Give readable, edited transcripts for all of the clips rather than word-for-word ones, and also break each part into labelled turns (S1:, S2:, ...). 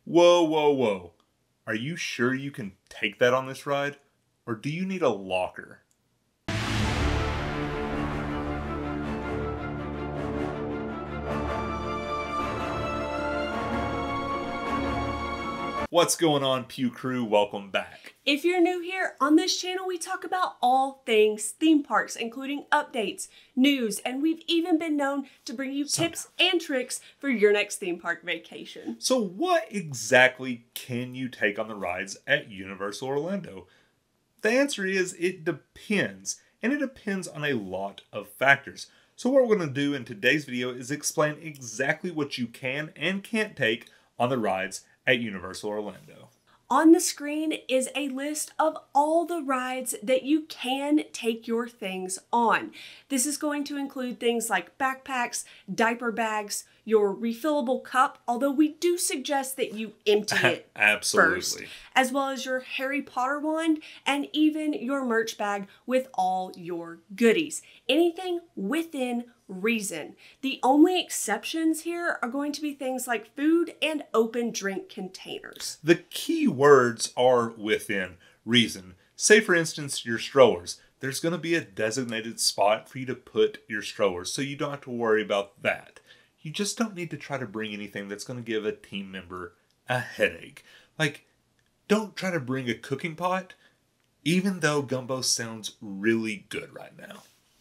S1: Whoa, whoa, whoa. Are you sure you can take that on this ride? Or do you need a locker? What's going on, Pugh crew? Welcome back.
S2: If you're new here, on this channel we talk about all things theme parks, including updates, news, and we've even been known to bring you tips and tricks for your next theme park vacation.
S1: So what exactly can you take on the rides at Universal Orlando? The answer is it depends, and it depends on a lot of factors. So what we're going to do in today's video is explain exactly what you can and can't take on the rides at Universal Orlando.
S2: On the screen is a list of all the rides that you can take your things on. This is going to include things like backpacks, diaper bags, your refillable cup, although we do suggest that you empty it first, as well as your Harry Potter wand and even your merch bag with all your goodies. Anything within reason. The only exceptions here are going to be things like food and open drink containers.
S1: The key words are within reason. Say for instance your strollers. There's going to be a designated spot for you to put your strollers, so you don't have to worry about that. You just don't need to try to bring anything that's going to give a team member a headache. Like, don't try to bring a cooking pot, even though gumbo sounds really good right now.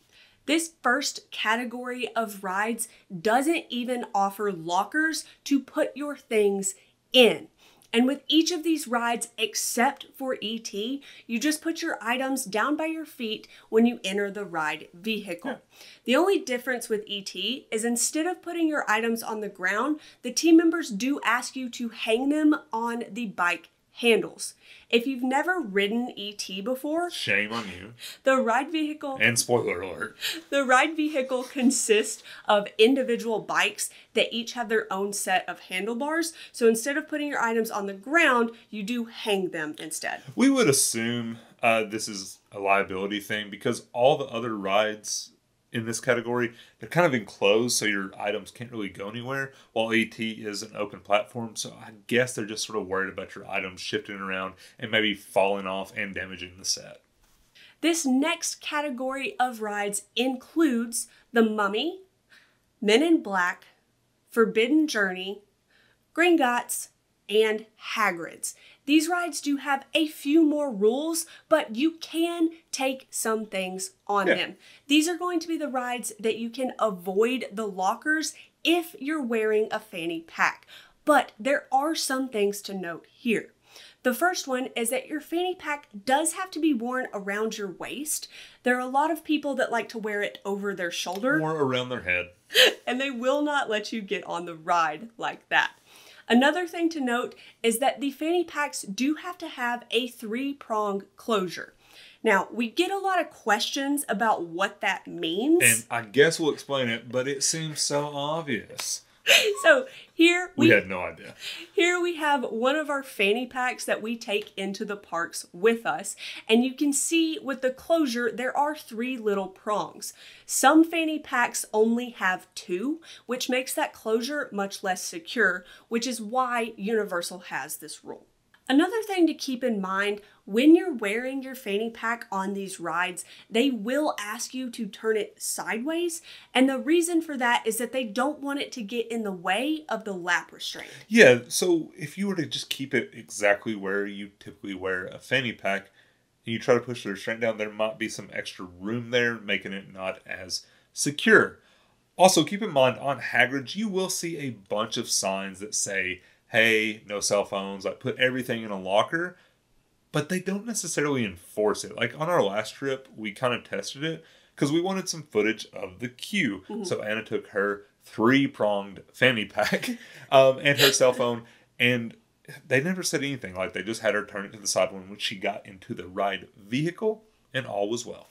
S2: This first category of rides doesn't even offer lockers to put your things in. And with each of these rides, except for E.T., you just put your items down by your feet when you enter the ride vehicle. The only difference with E.T. is instead of putting your items on the ground, the team members do ask you to hang them on the bike handles. If you've never ridden E.T. before,
S1: shame on you.
S2: The ride vehicle,
S1: and spoiler alert,
S2: the ride vehicle consists of individual bikes that each have their own set of handlebars. So instead of putting your items on the ground, you do hang them instead.
S1: We would assume this is a liability thing because all the other rides in this category, they're kind of enclosed, so your items can't really go anywhere, while E.T. is an open platform, so I guess they're just sort of worried about your items shifting around and maybe falling off and damaging the set.
S2: This next category of rides includes The Mummy, Men in Black, Forbidden Journey, Gringotts, and Hagrid's. These rides do have a few more rules, but you can take some things on them. These are going to be the rides that you can avoid the lockers if you're wearing a fanny pack. But there are some things to note here. The first one is that your fanny pack does have to be worn around your waist. There are a lot of people that like to wear it over their shoulder.
S1: Or around their head.
S2: And they will not let you get on the ride like that. Another thing to note is that the fanny packs do have to have a 3-prong closure. Now, we get a lot of questions about what that means.
S1: And I guess we'll explain it, but it seems so obvious.
S2: So here
S1: we had no idea.
S2: Here we have one of our fanny packs that we take into the parks with us. And you can see with the closure, there are 3 little prongs. Some fanny packs only have 2, which makes that closure much less secure, which is why Universal has this rule. Another thing to keep in mind, when you're wearing your fanny pack on these rides, they will ask you to turn it sideways. And the reason for that is that they don't want it to get in the way of the lap restraint.
S1: Yeah, so if you were to just keep it exactly where you typically wear a fanny pack, and you try to push the restraint down, there might be some extra room there, making it not as secure. Also, keep in mind, on Hagrid's, you will see a bunch of signs that say, hey, no cell phones, like put everything in a locker, but they don't necessarily enforce it. Like on our last trip, we kind of tested it because we wanted some footage of the queue. So Anna took her 3-pronged fanny pack and her cell phone, and they never said anything. Like they just had her turn it to the side when she got into the ride vehicle, and all was well.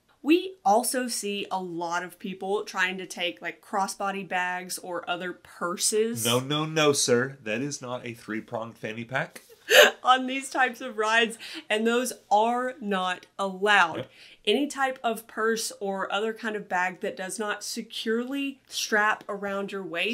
S2: We also see a lot of people trying to take like crossbody bags or other purses.
S1: No, no, no, sir. That is not a 3-pronged fanny pack.
S2: On these types of rides, and those are not allowed. Yep. Any type of purse or other kind of bag that does not securely strap around your waist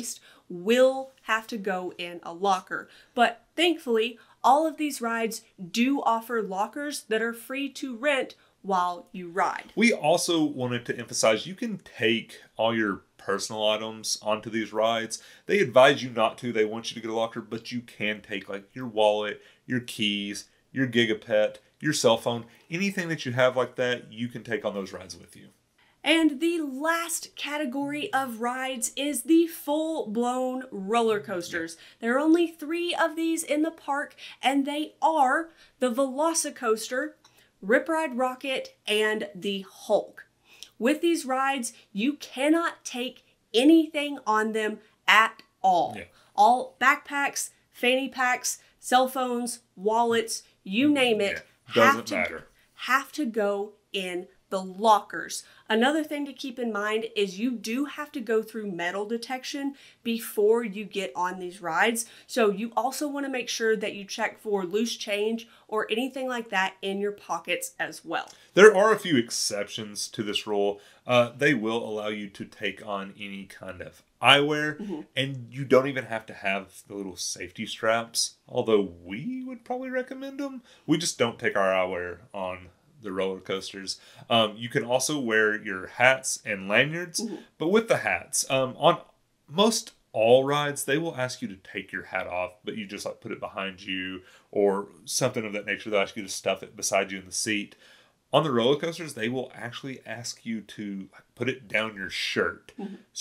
S2: will have to go in a locker. But thankfully, all of these rides do offer lockers that are free to rent while you ride.
S1: We also wanted to emphasize you can take all your personal items onto these rides. They advise you not to. They want you to get a locker, but you can take like your wallet, your keys, your Gigapet, your cell phone, anything that you have like that, you can take on those rides with you.
S2: And the last category of rides is the full-blown roller coasters. There are only 3 of these in the park, and they are the Velocicoaster, Rip Ride Rocket, and the Hulk. With these rides, you cannot take anything on them at all. Yeah. All backpacks, fanny packs, cell phones, wallets, you name it,
S1: Doesn't matter.
S2: Have to go in the lockers. Another thing to keep in mind is you do have to go through metal detection before you get on these rides. So you also want to make sure that you check for loose change or anything like that in your pockets as well.
S1: There are a few exceptions to this rule. They will allow you to take on any kind of eyewear, and you don't even have to have the little safety straps, although we would probably recommend them. We just don't take our eyewear on the roller coasters. You can also wear your hats and lanyards, but with the hats, on most all rides, they will ask you to take your hat off, but you just like put it behind you or something of that nature. They'll ask you to stuff it beside you in the seat. On the roller coasters, they will actually ask you to put it down your shirt.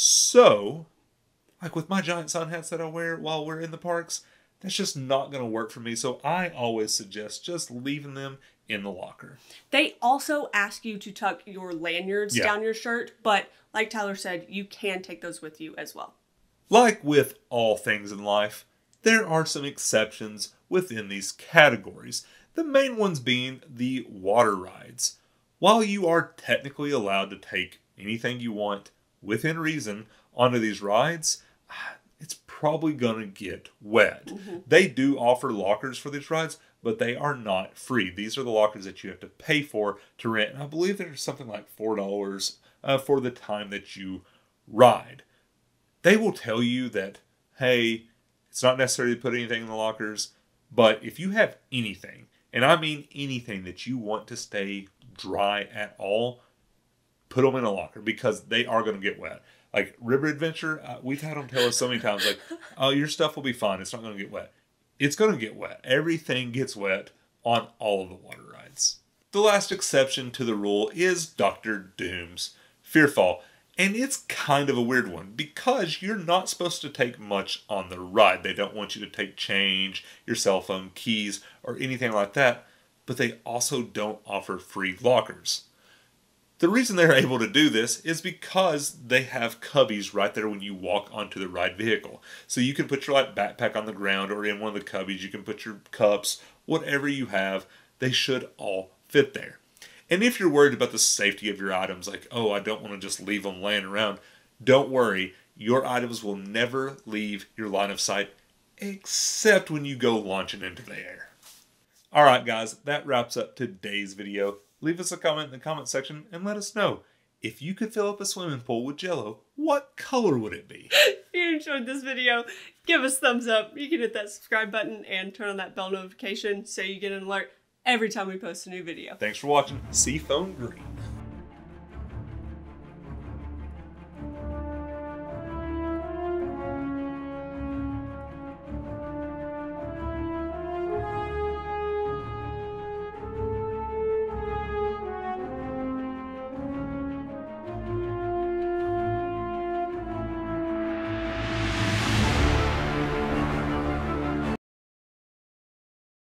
S1: So, like with my giant sun hats that I wear while we're in the parks, that's just not going to work for me. So I always suggest just leaving them in the locker.
S2: They also ask you to tuck your lanyards down your shirt, but like Tyler said, you can take those with you as well.
S1: Like with all things in life, there are some exceptions within these categories. The main ones being the water rides. While you are technically allowed to take anything you want within reason onto these rides, it's probably going to get wet. They do offer lockers for these rides, but they are not free. These are the lockers that you have to pay for to rent. And I believe there's something like $4 for the time that you ride. They will tell you that, hey, it's not necessary to put anything in the lockers, but if you have anything, and I mean anything that you want to stay dry at all, put them in a locker because they are going to get wet. Like River Adventure, we've had them tell us so many times, like, oh, your stuff will be fine. It's not going to get wet. It's going to get wet. Everything gets wet on all of the water rides. The last exception to the rule is Dr. Doom's Fearfall. And it's kind of a weird one because you're not supposed to take much on the ride. They don't want you to take change, your cell phone, keys, or anything like that. But they also don't offer free lockers. The reason they're able to do this is because they have cubbies right there when you walk onto the ride vehicle. So you can put your backpack on the ground or in one of the cubbies. You can put your cups, whatever you have. They should all fit there. And if you're worried about the safety of your items, like, oh, I don't want to just leave them laying around, don't worry. Your items will never leave your line of sight except when you go launching into the air. All right, guys, that wraps up today's video. Leave us a comment in the comment section and let us know. If you could fill up a swimming pool with Jell-O, what color would it be?
S2: If you enjoyed this video, give us a thumbs up. You can hit that subscribe button and turn on that bell notification so you get an alert every time we post a new video.
S1: Thanks for watching Seafoam Green.